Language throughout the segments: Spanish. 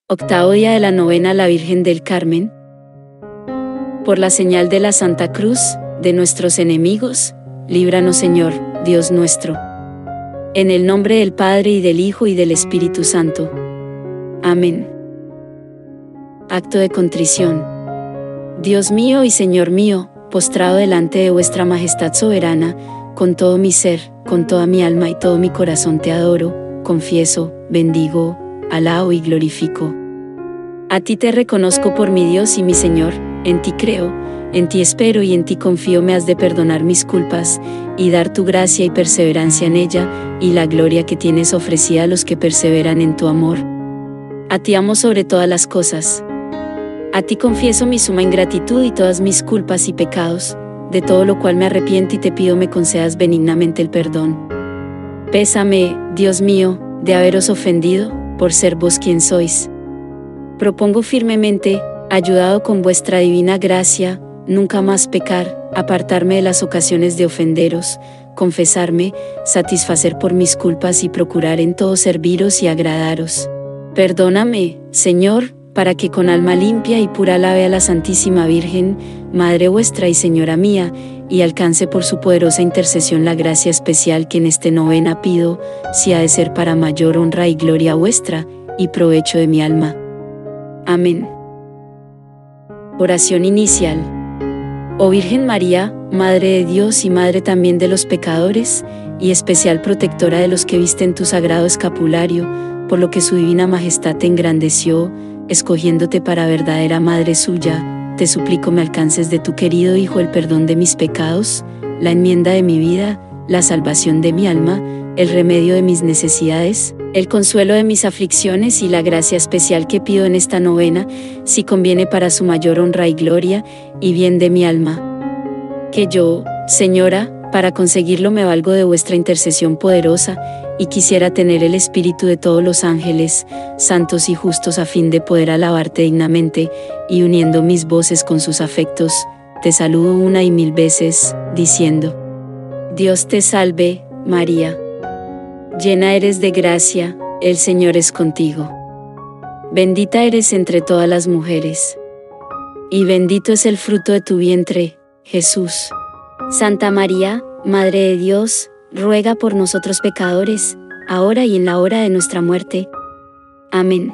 Octavo día de la novena a la Virgen del Carmen. Por la señal de la Santa Cruz, de nuestros enemigos, líbranos Señor, Dios nuestro. En el nombre del Padre y del Hijo y del Espíritu Santo. Amén. Acto de contrición. Dios mío y Señor mío, postrado delante de vuestra majestad soberana, con todo mi ser, con toda mi alma y todo mi corazón te adoro, confieso, bendigo, alabo y glorifico. A ti te reconozco por mi Dios y mi Señor, en ti creo, en ti espero y en ti confío. Me has de perdonar mis culpas, y dar tu gracia y perseverancia en ella, y la gloria que tienes ofrecida a los que perseveran en tu amor. A ti amo sobre todas las cosas. A ti confieso mi suma ingratitud y todas mis culpas y pecados, de todo lo cual me arrepiento y te pido me concedas benignamente el perdón. Pésame, Dios mío, de haberos ofendido, por ser vos quien sois. Propongo firmemente, ayudado con vuestra divina gracia, nunca más pecar, apartarme de las ocasiones de ofenderos, confesarme, satisfacer por mis culpas y procurar en todo serviros y agradaros. Perdóname, Señor, para que con alma limpia y pura alabe a la Santísima Virgen, Madre vuestra y Señora mía, y alcance por su poderosa intercesión la gracia especial que en este novena pido, si ha de ser para mayor honra y gloria vuestra, y provecho de mi alma. Amén. Oración inicial. Oh Virgen María, Madre de Dios y Madre también de los pecadores, y especial protectora de los que visten tu sagrado escapulario, por lo que su divina majestad te engrandeció, escogiéndote para verdadera Madre suya, te suplico me alcances de tu querido Hijo el perdón de mis pecados, la enmienda de mi vida, la salvación de mi alma, el remedio de mis necesidades, el consuelo de mis aflicciones y la gracia especial que pido en esta novena, si conviene para su mayor honra y gloria, y bien de mi alma. Que yo, Señora, para conseguirlo me valgo de vuestra intercesión poderosa, y quisiera tener el espíritu de todos los ángeles, santos y justos a fin de poder alabarte dignamente, y uniendo mis voces con sus afectos, te saludo una y mil veces, diciendo: Dios te salve, María. Llena eres de gracia, el Señor es contigo. Bendita eres entre todas las mujeres. Y bendito es el fruto de tu vientre, Jesús. Santa María, Madre de Dios, ruega por nosotros pecadores, ahora y en la hora de nuestra muerte. Amén.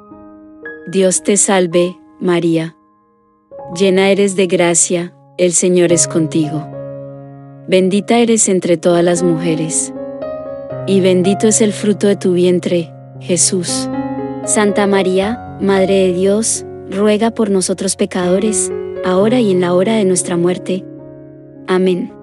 Dios te salve, María. Llena eres de gracia, el Señor es contigo. Bendita eres entre todas las mujeres. Y bendito es el fruto de tu vientre, Jesús. Santa María, Madre de Dios, ruega por nosotros pecadores, ahora y en la hora de nuestra muerte. Amén.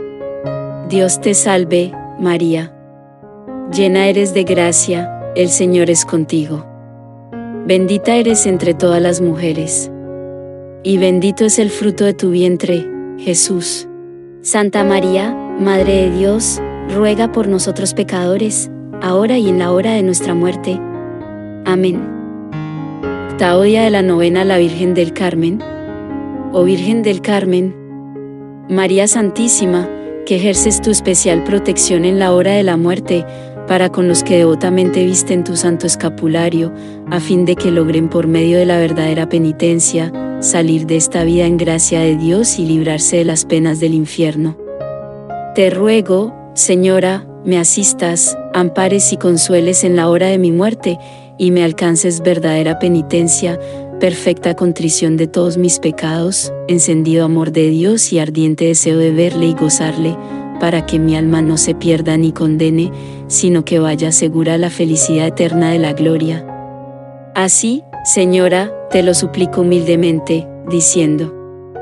Dios te salve, María. Llena eres de gracia, el Señor es contigo. Bendita eres entre todas las mujeres. Y bendito es el fruto de tu vientre, Jesús. Santa María, Madre de Dios, ruega por nosotros pecadores, ahora y en la hora de nuestra muerte. Amén. Octavo día de la novena a la Virgen del Carmen. Oh Virgen del Carmen, María Santísima, que ejerces tu especial protección en la hora de la muerte, para con los que devotamente visten tu santo escapulario, a fin de que logren por medio de la verdadera penitencia, salir de esta vida en gracia de Dios y librarse de las penas del infierno. Te ruego, Señora, me asistas, ampares y consueles en la hora de mi muerte, y me alcances verdadera penitencia, perfecta contrición de todos mis pecados, encendido amor de Dios y ardiente deseo de verle y gozarle, para que mi alma no se pierda ni condene, sino que vaya segura a la felicidad eterna de la gloria. Así, Señora, te lo suplico humildemente, diciendo: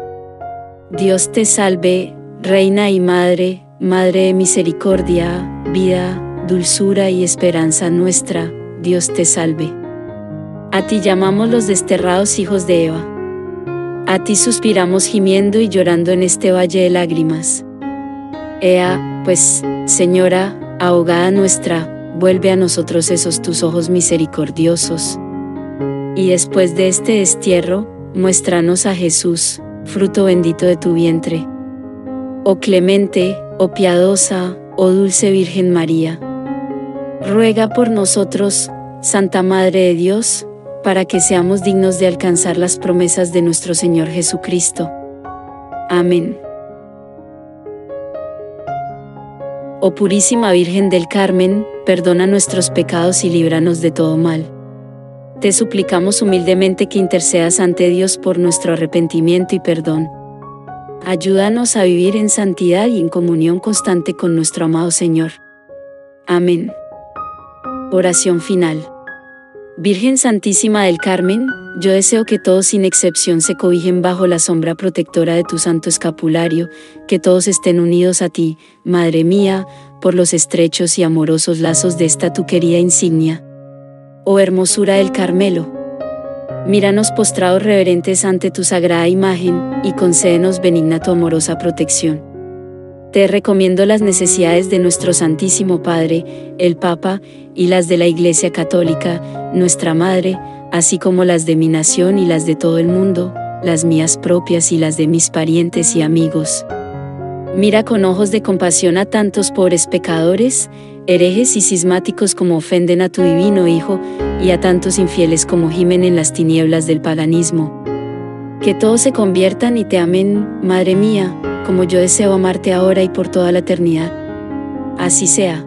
Dios te salve, Reina y Madre, Madre de misericordia, vida, dulzura y esperanza nuestra, Dios te salve. A ti llamamos los desterrados hijos de Eva. A ti suspiramos gimiendo y llorando en este valle de lágrimas. Ea, pues, Señora, ahogada nuestra, vuelve a nosotros esos tus ojos misericordiosos. Y después de este destierro, muéstranos a Jesús, fruto bendito de tu vientre. Oh clemente, oh piadosa, oh dulce Virgen María, ruega por nosotros, Santa Madre de Dios, para que seamos dignos de alcanzar las promesas de nuestro Señor Jesucristo. Amén. Oh Purísima Virgen del Carmen, perdona nuestros pecados y líbranos de todo mal. Te suplicamos humildemente que intercedas ante Dios por nuestro arrepentimiento y perdón. Ayúdanos a vivir en santidad y en comunión constante con nuestro amado Señor. Amén. Oración final. Virgen Santísima del Carmen, yo deseo que todos sin excepción se cobijen bajo la sombra protectora de tu santo escapulario, que todos estén unidos a ti, Madre mía, por los estrechos y amorosos lazos de esta tu querida insignia. Oh hermosura del Carmelo, míranos postrados reverentes ante tu sagrada imagen, y concédenos benigna tu amorosa protección. Te recomiendo las necesidades de nuestro Santísimo Padre, el Papa, y las de la Iglesia Católica, nuestra Madre, así como las de mi nación y las de todo el mundo, las mías propias y las de mis parientes y amigos. Mira con ojos de compasión a tantos pobres pecadores, herejes y cismáticos como ofenden a tu divino Hijo, y a tantos infieles como gimen en las tinieblas del paganismo. Que todos se conviertan y te amen, Madre mía, como yo deseo amarte ahora y por toda la eternidad. Así sea.